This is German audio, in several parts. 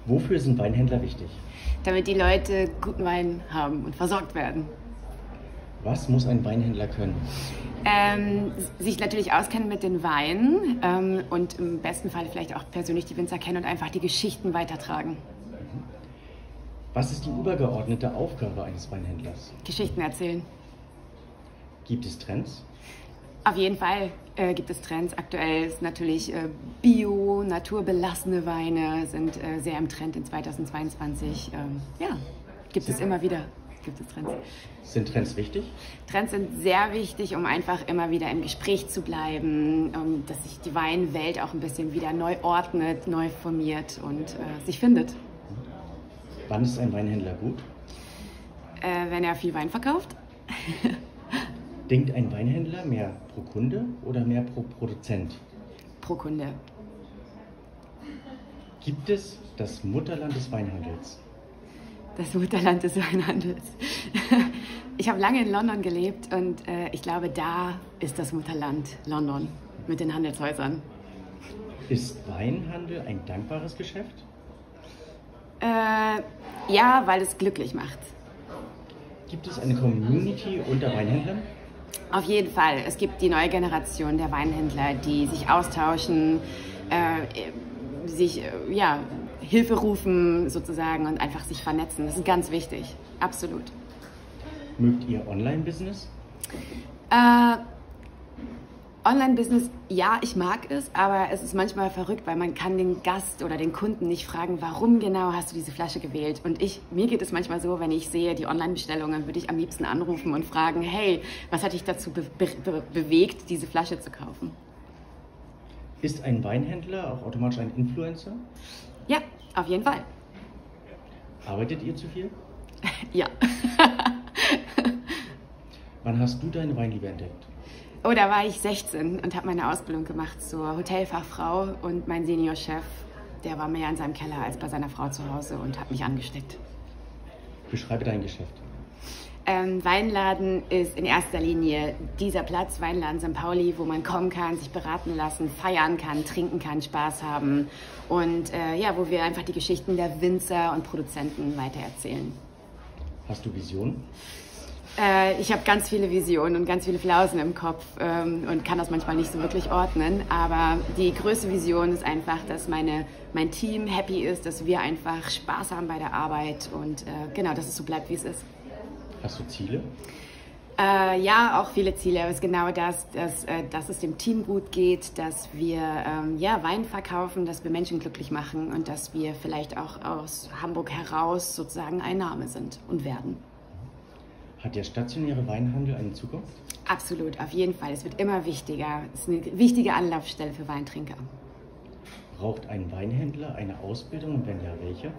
Wofür sind Weinhändler wichtig? Damit die Leute guten Wein haben und versorgt werden. Was muss ein Weinhändler können? Sich natürlich auskennen mit den Weinen und im besten Fall vielleicht auch persönlich die Winzer kennen und einfach die Geschichten weitertragen. Was ist die übergeordnete Aufgabe eines Weinhändlers? Geschichten erzählen. Gibt es Trends? Auf jeden Fall gibt es Trends. Aktuell ist natürlich Bio, naturbelassene Weine sind sehr im Trend in 2022. Ja, gibt es immer wieder. Gibt es Trends. Sind Trends wichtig? Trends sind sehr wichtig, um einfach immer wieder im Gespräch zu bleiben, dass sich die Weinwelt auch ein bisschen wieder neu ordnet, neu formiert und sich findet. Wann ist ein Weinhändler gut? Wenn er viel Wein verkauft. Denkt ein Weinhändler mehr pro Kunde oder mehr pro Produzent? Pro Kunde. Gibt es das Mutterland des Weinhandels? Das Mutterland des Weinhandels. Ich habe lange in London gelebt und ich glaube, da ist das Mutterland London mit den Handelshäusern. Ist Weinhandel ein dankbares Geschäft? Ja, weil es glücklich macht. Gibt es eine Community unter Weinhändlern? Auf jeden Fall. Es gibt die neue Generation der Weinhändler, die sich austauschen, sich Hilfe rufen sozusagen und einfach sich vernetzen. Das ist ganz wichtig. Absolut. Mögt ihr Online-Business? Online-Business, ja, ich mag es, aber es ist manchmal verrückt, weil man kann den Gast oder den Kunden nicht fragen, warum genau hast du diese Flasche gewählt? Und mir geht es manchmal so, wenn ich sehe die Online-Bestellungen, würde ich am liebsten anrufen und fragen, hey, was hat dich dazu bewegt, diese Flasche zu kaufen? Ist ein Weinhändler auch automatisch ein Influencer? Ja, auf jeden Fall. Arbeitet ihr zu viel? Ja. Wann hast du deine Weinliebe entdeckt? Oh, da war ich 16 und habe meine Ausbildung gemacht zur Hotelfachfrau und mein Seniorchef, der war mehr in seinem Keller als bei seiner Frau zu Hause und hat mich angesteckt. Beschreibe dein Geschäft. Weinladen ist in erster Linie dieser Platz, Weinladen St. Pauli, wo man kommen kann, sich beraten lassen, feiern kann, trinken kann, Spaß haben und wo wir einfach die Geschichten der Winzer und Produzenten weitererzählen. Hast du Visionen? Ich habe ganz viele Visionen und ganz viele Flausen im Kopf und kann das manchmal nicht so wirklich ordnen. Aber die größte Vision ist einfach, dass mein Team happy ist, dass wir einfach Spaß haben bei der Arbeit und dass es so bleibt, wie es ist. Hast du Ziele? Ja, auch viele Ziele. Aber es ist genau das, dass es dem Team gut geht, dass wir Wein verkaufen, dass wir Menschen glücklich machen und dass wir vielleicht auch aus Hamburg heraus sozusagen ein Name sind und werden. Hat der stationäre Weinhandel eine Zukunft? Absolut, auf jeden Fall. Es wird immer wichtiger. Es ist eine wichtige Anlaufstelle für Weintrinker. Braucht ein Weinhändler eine Ausbildung und wenn ja, welche?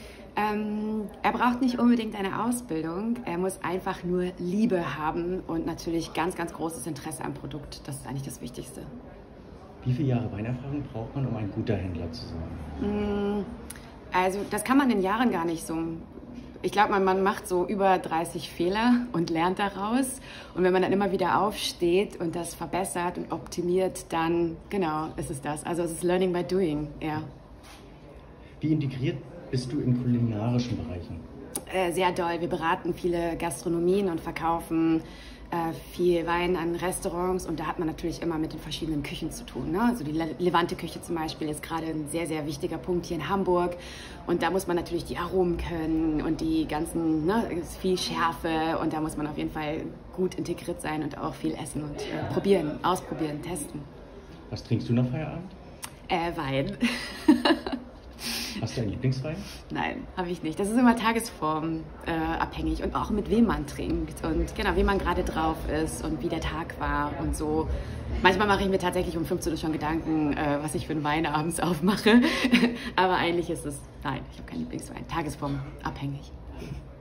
Er braucht nicht unbedingt eine Ausbildung. Er muss einfach nur Liebe haben und natürlich ganz, ganz großes Interesse am Produkt. Das ist eigentlich das Wichtigste. Wie viele Jahre Weinerfahrung braucht man, um ein guter Händler zu sein? Also das kann man in Jahren gar nicht so. Ich glaube, man macht so über 30 Fehler und lernt daraus. Und wenn man dann immer wieder aufsteht und das verbessert und optimiert, dann, genau, ist es das. Also es ist Learning by Doing, ja. Wie integriert bist du in kulinarischen Bereichen? Sehr doll. Wir beraten viele Gastronomien und verkaufen viel Wein an Restaurants und da hat man natürlich immer mit den verschiedenen Küchen zu tun. Ne? Also die Levante-Küche zum Beispiel ist gerade ein sehr, sehr wichtiger Punkt hier in Hamburg und da muss man natürlich die Aromen können und die ganzen, ist viel Schärfe und da muss man auf jeden Fall gut integriert sein und auch viel essen und probieren, ausprobieren, testen. Was trinkst du nach Feierabend? Wein. Hast du einen Lieblingswein? Nein, habe ich nicht. Das ist immer tagesformabhängig und auch mit wem man trinkt und genau, wie man gerade drauf ist und wie der Tag war und so. Manchmal mache ich mir tatsächlich um 15 Uhr schon Gedanken, was ich für einen Wein abends aufmache. Aber eigentlich ist es, nein, ich habe keinen Lieblingswein. Tagesformabhängig.